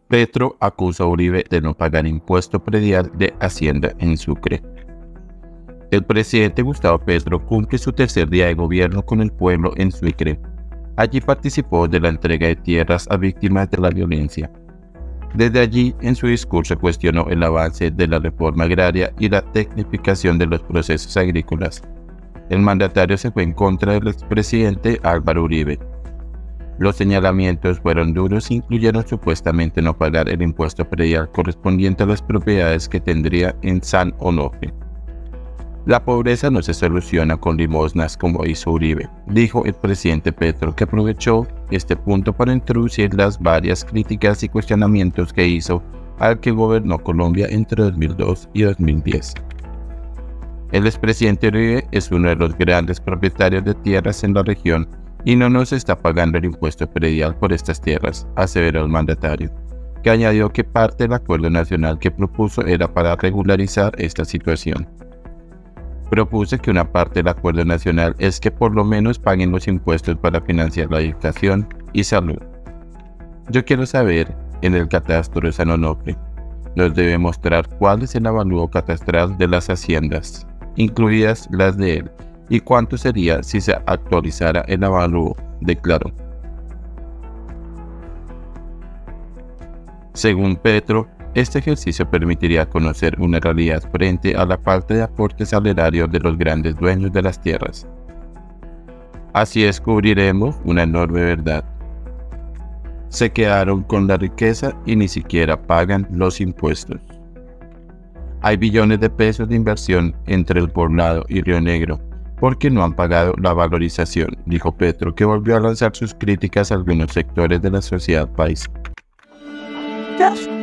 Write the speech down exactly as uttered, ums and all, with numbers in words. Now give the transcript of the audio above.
Petro acusa a Uribe de no pagar impuesto predial de Hacienda en Sucre. El presidente Gustavo Petro cumple su tercer día de gobierno con el pueblo en Sucre. Allí participó de la entrega de tierras a víctimas de la violencia. Desde allí, en su discurso cuestionó el avance de la reforma agraria y la tecnificación de los procesos agrícolas. El mandatario se fue en contra del expresidente Álvaro Uribe. Los señalamientos fueron duros e incluyeron supuestamente no pagar el impuesto predial correspondiente a las propiedades que tendría en San Onofre. La pobreza no se soluciona con limosnas como hizo Uribe, dijo el presidente Petro, que aprovechó este punto para introducir las varias críticas y cuestionamientos que hizo al que gobernó Colombia entre dos mil dos y dos mil diez. El expresidente Uribe es uno de los grandes propietarios de tierras en la región y no nos está pagando el impuesto predial por estas tierras, aseveró el mandatario, que añadió que parte del acuerdo nacional que propuso era para regularizar esta situación. Propuse que una parte del acuerdo nacional es que por lo menos paguen los impuestos para financiar la educación y salud. Yo quiero saber, en el catastro de San Onofre, nos debe mostrar cuál es el avalúo catastral de las haciendas, incluidas las de él, y cuánto sería si se actualizara el avalúo, declaró. Según Petro, este ejercicio permitiría conocer una realidad frente a la falta de aportes salarios de los grandes dueños de las tierras. Así descubriremos una enorme verdad. Se quedaron con la riqueza y ni siquiera pagan los impuestos. Hay billones de pesos de inversión entre el Poblado y Río Negro, porque no han pagado la valorización, dijo Petro, que volvió a lanzar sus críticas a algunos sectores de la sociedad paisa.